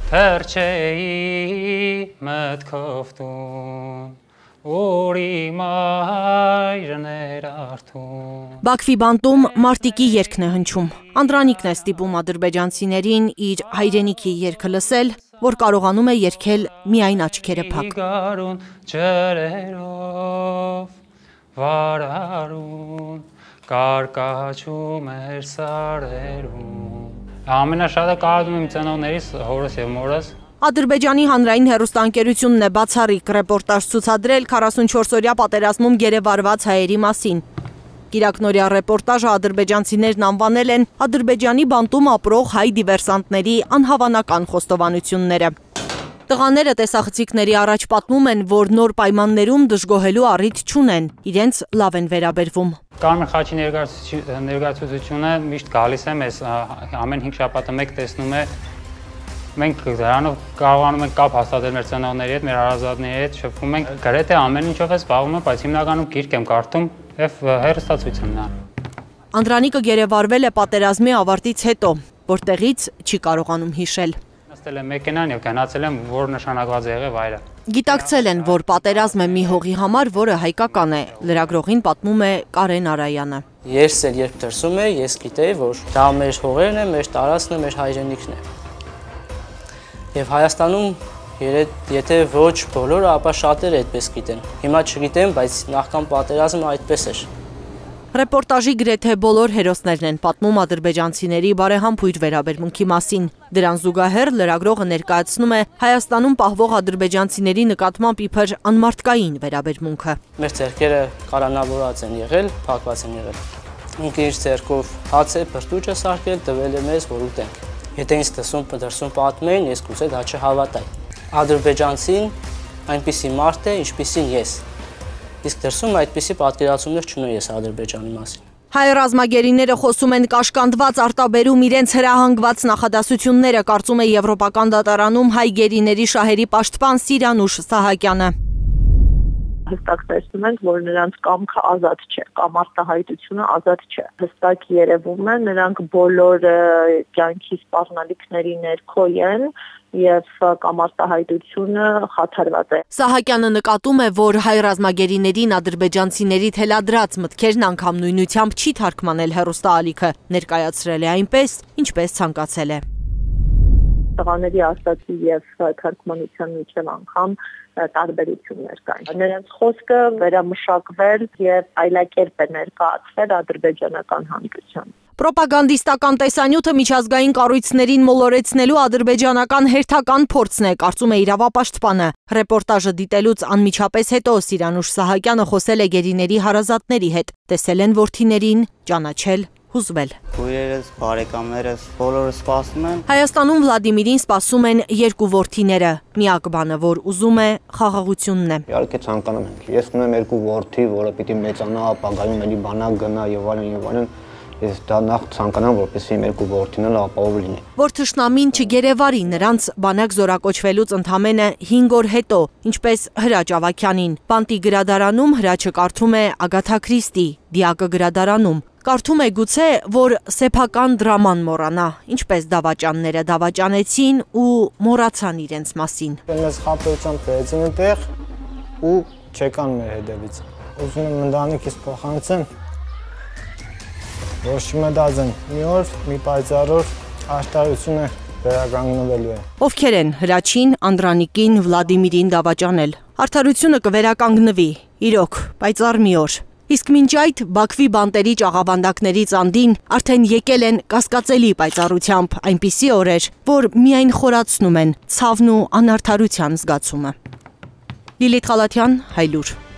Հերչեի մտքով տուն Ուրի մայրներ արդուն Բաքվի բանտում մարտիկի երգն է հնչում։ Անդրանիկն է ստիպում ադրբեջանցիներին իր հայրենիքի երգը լսել, որ կարողանում է երգել միայն աչքերը փակ։ Գարուն ջրերով վարարուն կարկաչում էր սարերում Ամենաշատը կարդում եմ ծնողներիս հորս և մորս Ադրբեջանի հանրային հեռուստաընկերությունն է բացառիկ ռեպորտաժ ցուցադրել 44-օրյա պատերազմում գերեվարված հայերի մասին։ Կիրակնօրյա ռեպորտաժը ադրբեջանցիներն անվանել են Ադրբեջանի բանտում ապրող հայ դիվերսանտների անհավանական խոստովանությունները։ Տղաները տեսախցիկների առաջ պատմում են, որ նոր պայմաններում դժգոհելու առիթ չունեն, իրենց լավ են վերաբերվում։ Կարմիր խաչի ներկայացուցությունը միշտ գալիս է մեզ ամեն 5 շաբաթը մեկ տեսնում է Մենք դրանով կարողանում ենք կապ հաստատել մեր ծնողների հետ, մեր հարազատների հետ, շփվում ենք, գրեթե ամեն ինչով է զբաղվում եմ, բայց հիմնականում գիրք եմ կարդում եւ հեռուստացույցն է։ Անդրանիկը գերեվարվել է պատերազմի ավարտից հետո, որտեղից չի կարողանում հիշել։ Նստել եմ մեքենան եւ գնացել եմ, որ նշանակված է եղել վայրը։ Գիտակցել են, որ պատերազմը մի հողի համար, որը հայկական է, լրագրողին պատմում է Կարեն Արայանը։ Ես էլ երբ դրսում էի, ես գիտեի, որ դա մեր հողերն է, մեր տարածքն է, մեր հայրենիքն է։ Եվ Հայաստանում եթե ոչ բոլորը, ապա շատերը այդպես գիտեն։ Հիմա չգիտեմ, բայց նախքան պատերազմը այդպես էր։ Ռեպորտաժի գրեթե բոլոր հերոսներն են պատմում ադրբեջանցիների բարեհամբույր վերաբերմունքի մասին։ Դրան զուգահեռ լրագրողը ներկայացնում է Հայաստանում պահվող ադրբեջանցիների նկատմամբ իբր անմարդկային վերաբերմունքը։ Մեր ձեռքերը կալանավորված են եղել, փակված են եղել։ Ինքը իր ձեռքով հաց է, բրդուճ է սարքել, տվել է մեզ, որ ուտենք։ Եթե ինձ դրսում պատմեին, ես կուզեի դա չհավատայի։ Ադրբեջանցին այնպիսի մարդ է, ինչպիսին ես։ Իսկ դրսում այդպիսի պատկերացումներ չունեմ ես Ադրբեջանի մասին։ Հայ ռազմագերիները խոսում են կաշկանդված արտաբերում իրենց հրահանգված նախադասությունները, կարծում է Եվրոպական դատարանում հայ գերիների շահերի պաշտպան Սիրանուշ Սահակյանը։ Հստակ տեսնում ենք, որ նրանց կամքը ազատ չէ, կամ արտահայտությունը ազատ չէ։ Հստակ երևում է, նրանք բոլոր կյանքի սպառնալիքների ներքո են եւ կամ արտահայտությունը խաթարված է։ Սահակյանը նկատում է, որ հայ ռազմագերիներին ադրբեջանցիների թելադրած մտքերն անգամ նույնությամբ չի թարգմանել հեռուստաալիքը, ներկայացրել է այնպես, ինչպես ցանկացել է։ Տղաների ասացի եւ թարգմանության միջև անգամ տարբերություններ կային։ Նրանց խոսքը վերամշակվել եւ այլակերպ է ներկայացվել ադրբեջանական հանրությանը։ Պրոպագանդիստական տեսանյութը միջազգային կառույցներին մոլորեցնելու ադրբեջանական հերթական փորձն է, կարծում է իրավապաշտպանը։ Ռեպորտաժը դիտելուց անմիջապես հետո Սիրանուշ Սահակյանը խոսել է գերիների հարազատների հետ, տեսել են որդիներին, ճանաչել, հուզվել։ Քույրերս, բարեկամներս, բոլորը սպասում են։ Հայաստանում Վլադիմիրին սպասում են երկու որդիները։ Միակ բանը, որ ուզում է, խաղաղությունն է։ Իհարկե ցանկանում ենք։ Ես ունեմ երկու որդի, որը պիտի մեծանա, ապագայում էլի բանակ գնա եւ այլն։ Ես դա նախ ցանկանամ, որպեսզի իմ երկու որդին էլ ապահով լինի։ Որ թշնամին չգերեվարի նրանց բանակ զորակոչվելուց ընդամենը 5 օր հետո, ինչպես Հրաչ Ավագյանին։ Բանտի գրադարանում Հրաչը կարդում է Ագաթա Քրիստի, Դիակը գրադարանում։ Կարդում է գուցե, որ սեփական դրաման մոռանա, ինչպես դավաճանները դավաճանեցին ու մոռացան իրենց մասին։ Մեզ խաբեությամբ վերեցին այդտեղ ու չեկան մեր հետևից։ Ուզում եմ ընտանիքից փոխանցեմ, որ չմտածեն մի օր, մի պայծառ օր աշտարությունը վերականգնվելու է։ Ովքեր են Հրաչին, Անդրանիկին, Վլադիմիրին դավաճանել։ Արդարությունը կվերականգնվի, իրոք, պայծառ մի օր։ Իսկ մինչ այդ Բաքվի բանտերի ճաղավանդակներից անդին արդեն եկել են կասկածելի պայծառությամբ այնպիսի օրեր, որ միայն խորացնում են ցավն ու անարդարության զգացումը։ Լիլիթ Խալաթյան, Հայլուր։